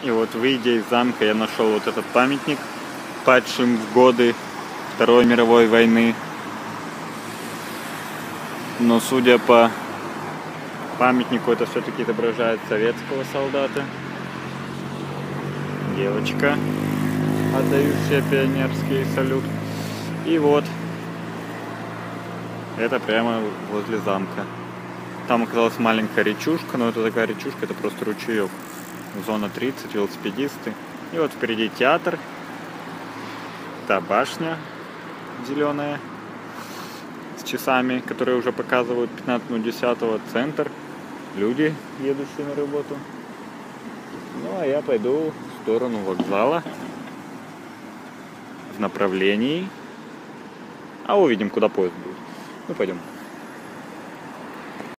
И вот, выйдя из замка, я нашел вот этот памятник падшим в годы Второй мировой войны. Но судя по памятнику, это все-таки отображает советского солдата. Девочка, отдающая пионерский салют. И вот, это прямо возле замка. Там оказалась маленькая речушка, но это такая речушка, это просто ручеек. Зона 30, велосипедисты. И вот впереди театр. Та башня зеленая с часами, которые уже показывают 15 минут 10. Центр. Люди, едущие на работу. Ну, а я пойду в сторону вокзала. В направлении. А увидим, куда поезд будет. Ну, пойдем.